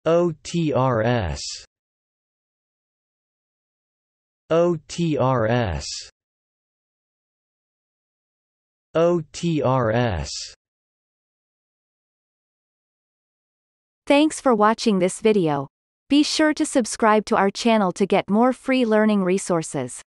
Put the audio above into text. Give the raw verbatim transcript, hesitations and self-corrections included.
otrs, otrs, otrs. Thanks for watching this video. Be sure to subscribe to our channel to get more free learning resources.